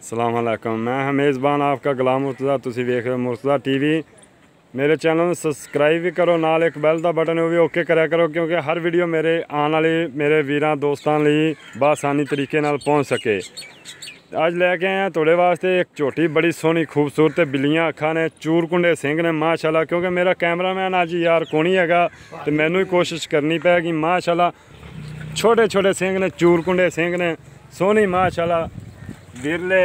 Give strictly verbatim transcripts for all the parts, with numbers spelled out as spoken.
सलाम अलैकुम। मैं हाँ मेज़बान आपका गुलाम मुर्तज़ा। तुसी वेख रहे हो मुर्तज़ा टीवी। मेरे चैनल में सबसक्राइब भी करो, नाल एक बैल का बटन भी ओके कराया करो, क्योंकि हर वीडियो मेरे आने वाली मेरे वीरां दोस्तों लिए बआसानी तरीके नाल पहुँच सके। अज लैके आए हैं थोड़े वास्ते एक झोटी बड़ी सोहनी खूबसूरत बिल्लियां अखा ने, चूर कुंडे सिंह ने माशाल्लाह। क्योंकि मेरा कैमरामैन अज यार कोनी हैगा तो मैनू ही कोशिश करनी पैगी। माशाल्लाह छोटे छोटे सिंह ने, चूर कुंडे सिंह ने, सोहनी माशाल्लाह बिरले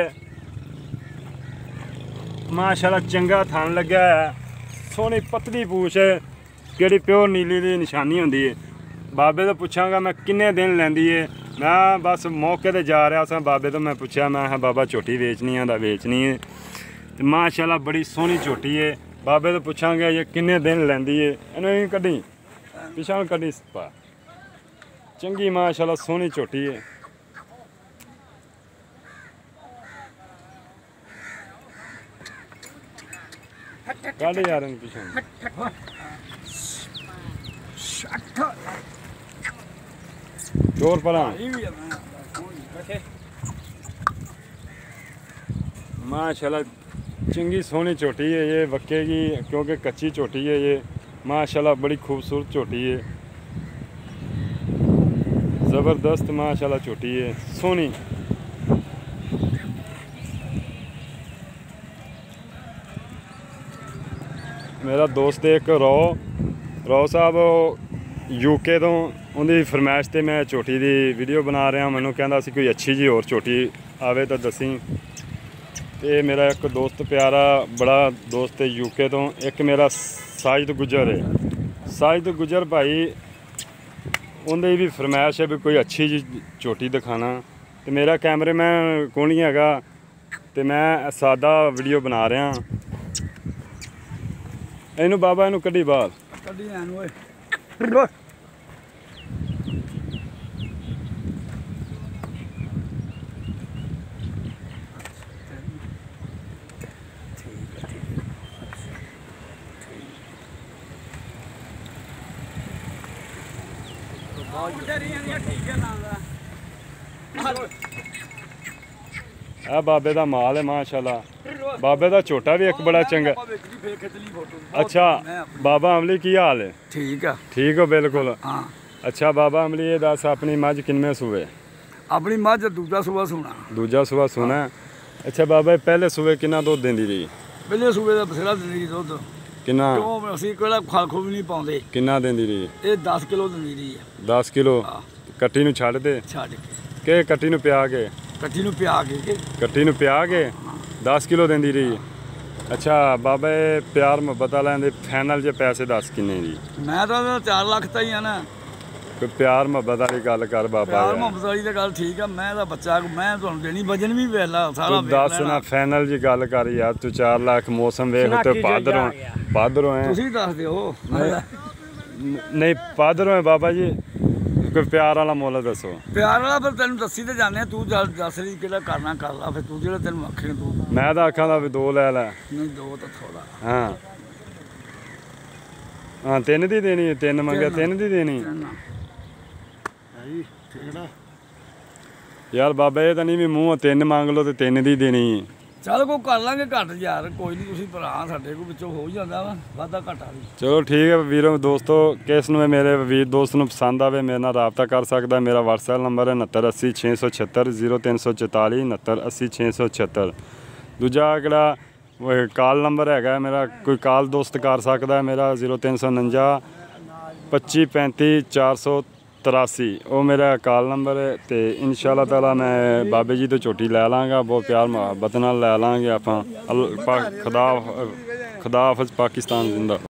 माशाल्लाह चंगा थान लग्या है। सोहनी पतली पूछ है कि प्योर नीली की निशानी होंगी है। बाबे तो पूछागा मैं किन्ने दिन लैंदी है। मैं बस मौके पर जा रहा था, बाबे तो मैं पूछा, मैं हाँ बाबा झोटी वेचनी है तो वेचनी है। तो माशाल्लाह बड़ी सोहनी झोटी है। बाबे तो पूछांगे ये किन्ने दिन लैंदी है। इन्हें कड्डी पिछा कड्डी पा चंगी माशाल्लाह सोहनी झोटी है। काढ़े जा रहे हैं पीछे जोर पर माशाल्लाह चंगी सोहनी चोटी है ये वक्केगी, क्योंकि कच्ची चोटी है ये। माशाल्लाह बड़ी खूबसूरत चोटी है, ज़बरदस्त माशाल्लाह चोटी है सोहनी। मेरा दोस्त एक रो रो साहब यूके तो उनकी फरमाइश से मैं झोटी की वीडियो बना रहा। मैनू कहता सी कोई अच्छी जी होर झोटी आवे तो दसी। तो मेरा एक दोस्त प्यारा बड़ा दोस्त है यूके तो, एक मेरा साजिद गुजर है। साजिद गुजर भाई उनकी भी फरमाइश है भी कोई अच्छी जी झोटी दिखाना। तो मेरा कैमरे में कोई नहीं हैगा तो मैं सादा वीडियो बना रहा। इनू बाबा इनू कड्डी बाहर आ बाबे का माल है माशाल्लाह। बाबे का झोटा भी एक बड़ा चंगा। अच्छा बाबा अमली की हाल है? ठीक है। ठीक हो बिल्कुल। हाँ। अच्छा बाबा अमली ये दस अपनी मझ किनमें सूबे? अपनी मझ दूजा सूबा सुना। दूजा सूबा सुना। अच्छा बाबा पहले सूबे कितना दुध देंदी रही? पहले सूबे का बथेरा दिंदी रही दुध। कितना? क्यों ਅਸੀਂ कोला खल खो भी नहीं पाਉਂਦੇ। कितना देंदी रही? ਇਹ दस किलो ਦਿੰਦੀ ਰਹੀ ਹੈ। दस किलो ਕੱਟੀ ਨੂੰ ਛੱਡ ਦੇ? ਛੱਡ ਕੇ। ਕਿ ਕੱਟੀ ਨੂੰ ਪਿਆ ਕੇ? ਕੱਟੀ ਨੂੰ ਪਿਆ ਕੇ। ਕੱਟੀ ਨੂੰ ਪਿਆ ਕੇ दस किलो देंदी रही। अच्छा बाबा प्यार मुहब्बत वाले दे फाइनल जे पैसे दस किन्ने दी? मैं तो चार लाख ताई है ना। कोई प्यार मुहब्बत वाली गल कर बाबा। प्यार मुहब्बत वाली तो गल ठीक है। मैं तो बच्चा मैं तुहानू देनी वजन भी वेला सारा तू दस ना फाइनल जी गल कर यार। तू चार लाख मौसम वेख ते पादरों पादरों है। तुसी दस दिओ। नहीं पादरों है बाबा जी। कोई प्यार वाला मोल दसो। प्यार वाला फिर तेन दसी तो जाने तू दस रही कि करना कर ला। फिर तू जो तेन आखे तू मैं तो आखा था भी दो लै लै। नहीं दो तो थोड़ा। हाँ हाँ तीन दी देनी? तीन मंगे तीन दी देनी यार बाबा। ये तो नहीं भी मूँह तीन मंग लो तो तीन दी देनी। चल को कर लांगे घट यार, कोई नहीं। तुसी भरा साडे को विचों हो जांदा वा वादा घाटा भी। चलो ठीक है वीरों दोस्तों, किस नूं मेरे वीर दोस्त नूं पसंद आवे मेरे नाल राबता कर सकता है। मेरा व्हाट्सएप नंबर है उनहत्तर अस्सी छे सौ छिहत्तर जीरो तीन सौ चौताली उनहत्तर अस्सी छे सौ छिहत्तर। दूजा अगला कॉल नंबर है मेरा, कोई कॉल दोस्त कर सकता है मेरा जीरो तीन सौ उनंजा पच्ची पैंती चार सौ तरासी। वो मेरा कॉल नंबर है। तो इंशाअल्लाह ताला मैं बाबे जी तो झोटी लै लाँगा, बहुत प्यार मुहब्बत नाल लै लाँगे आपां। खुदा खुदा हाफिज़। पाकिस्तान जिंदा।